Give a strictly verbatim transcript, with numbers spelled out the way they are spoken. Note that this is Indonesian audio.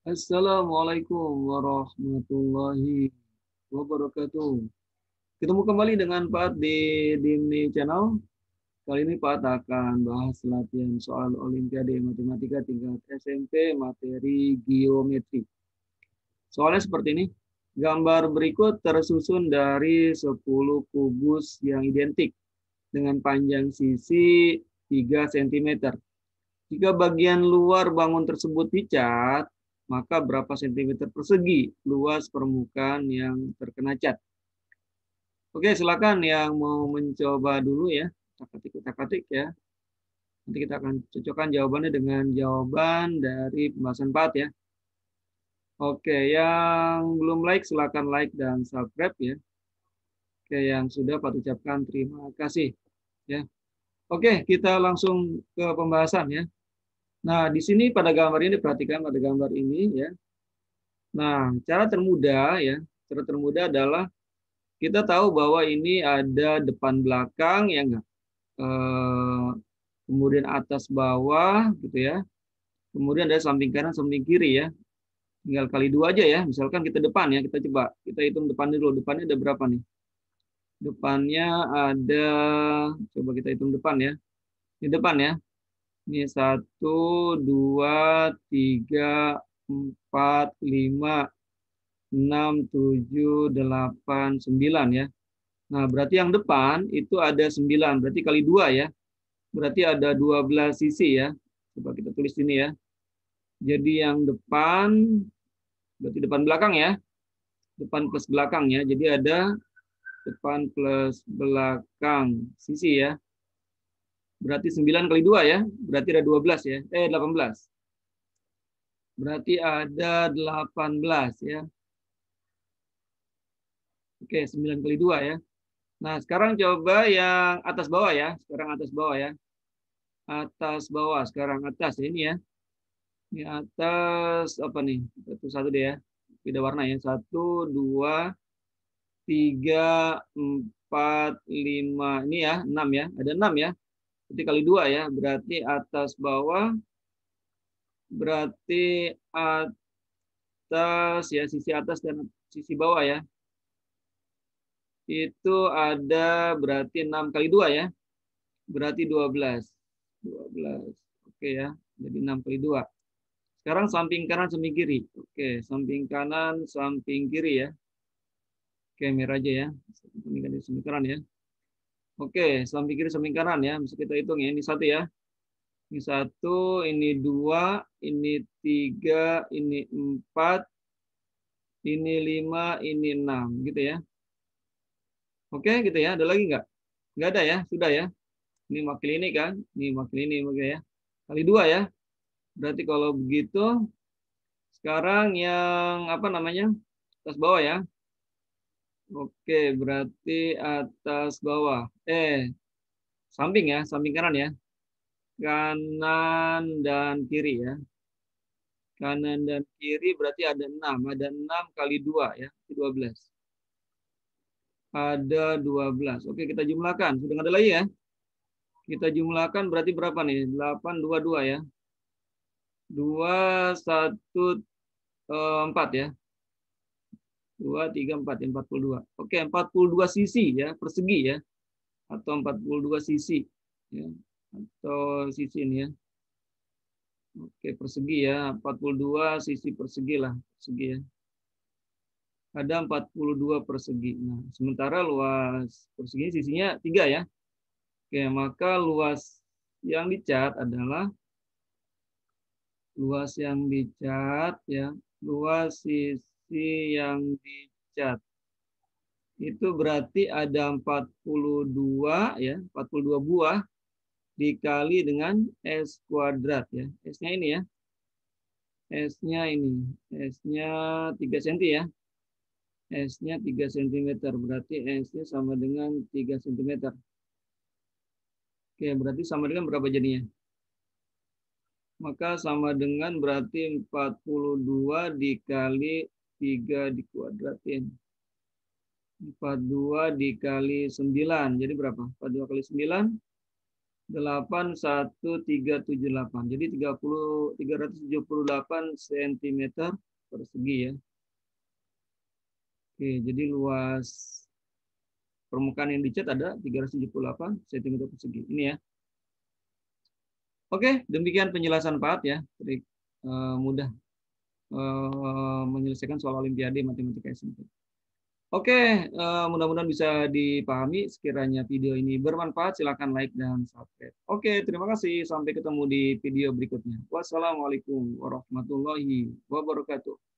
Assalamualaikum warahmatullahi wabarakatuh. Ketemu kembali dengan Pak di Dimni Channel. Kali ini Pak akan bahas latihan soal Olimpiade Matematika tingkat S M P materi geometri. Soalnya seperti ini. Gambar berikut tersusun dari sepuluh kubus yang identik dengan panjang sisi tiga sentimeter. Jika bagian luar bangun tersebut dicat, maka berapa sentimeter persegi luas permukaan yang terkena cat? Oke, silakan yang mau mencoba dulu ya. Utak-atik ya. Nanti kita akan cocokkan jawabannya dengan jawaban dari pembahasan Pak ya. Oke, yang belum like silakan like dan subscribe ya. Oke, yang sudah Pak ucapkan terima kasih ya. Oke, kita langsung ke pembahasan ya. Nah, di sini pada gambar ini perhatikan pada gambar ini ya. Nah, cara termudah ya, cara termudah adalah kita tahu bahwa ini ada depan belakang ya enggak. Eh, kemudian atas bawah gitu ya. Kemudian ada samping kanan, samping kiri ya. Tinggal kali dua aja ya. Misalkan kita depan ya, kita coba kita hitung depan dulu. Depannya ada berapa nih? Depannya ada, coba kita hitung depan ya. Ini depan ya. Ini satu, dua, tiga, empat, lima, enam, tujuh, delapan, sembilan ya. Nah, berarti yang depan itu ada sembilan. Berarti kali dua ya. Berarti ada dua belas sisi ya. Coba kita tulis ini ya. Jadi yang depan, berarti depan belakang ya. Depan plus belakang ya. Jadi ada depan plus belakang sisi ya. Berarti sembilan kali dua ya. Berarti ada dua belas ya. Eh, delapan belas. Berarti ada delapan belas ya. Oke, sembilan kali dua ya. Nah, sekarang coba yang atas bawah ya. Sekarang atas bawah ya. Atas bawah. Sekarang atas ya, ini ya. Ini atas apa nih? Satu satu deh ya. Beda warna ya. Satu, dua, tiga, empat, lima. Ini ya, enam ya. Ada enam ya. Berarti kali dua ya. Berarti atas bawah. Berarti atas ya, sisi atas dan sisi bawah ya. Itu ada berarti enam kali dua ya. Berarti dua belas. dua belas. Oke ya. Jadi enam kali dua. Sekarang samping kanan, samping kiri. Oke, samping kanan, samping kiri ya. Oke, merah aja ya. Samping kanan, samping kanan ya. Oke, samping kiri, samping kanan ya. Bisa kita hitung ya. Ini satu ya. Ini satu, ini dua, ini tiga, ini empat, ini lima, ini enam. Gitu ya. Oke, gitu ya. Ada lagi nggak? Nggak ada ya. Sudah ya. Ini wakil ini kan. Ini wakil ini. Oke ya. Kali dua ya. Berarti kalau begitu, sekarang yang apa namanya? Atas bawah ya. Oke, berarti atas bawah. Eh, samping ya, samping kanan ya. Kanan dan kiri ya. Kanan dan kiri berarti ada enam. Ada enam kali dua ya, dua belas. Ada dua belas. Oke, kita jumlahkan. Sudah ada lagi ya. Kita jumlahkan berarti berapa nih? delapan, dua, dua ya. dua, satu, empat ya. dua, tiga, empat, empat puluh dua. Oke, empat puluh dua sisi ya, persegi ya. Atau empat puluh dua sisi. Ya. Atau sisi ini ya. Oke, persegi ya. empat puluh dua sisi persegi lah. Persegi ya. Ada empat puluh dua persegi. Nah, sementara luas persegi sisinya tiga ya. Oke, maka luas yang dicat adalah luas yang dicat ya. Luas sisi yang dicat. Itu berarti ada empat puluh dua ya, empat puluh dua buah dikali dengan S kuadrat ya. S-nya ini ya. S-nya ini. S-nya tiga sentimeter ya. S-nya tiga sentimeter. Berarti S-nya sama dengan tiga sentimeter. Oke, berarti sama dengan berapa jadinya? Maka sama dengan berarti empat puluh dua dikali tiga dikuadratin. empat puluh dua dikali sembilan. Jadi berapa? empat puluh dua kali sembilan. delapan satu tiga tujuh delapan. Jadi tiga puluh tiga ratus tujuh puluh delapan sentimeter persegi ya. Oke, jadi luas permukaan yang dicat ada tiga ratus tujuh puluh delapan sentimeter persegi. Ini ya. Oke, demikian penjelasan Pak At ya. Trik uh, mudah uh, menyelesaikan soal Olimpiade Matematika S M P. Oke, uh, mudah-mudahan bisa dipahami. Sekiranya video ini bermanfaat, silakan like dan subscribe. Oke, terima kasih. Sampai ketemu di video berikutnya. Wassalamualaikum warahmatullahi wabarakatuh.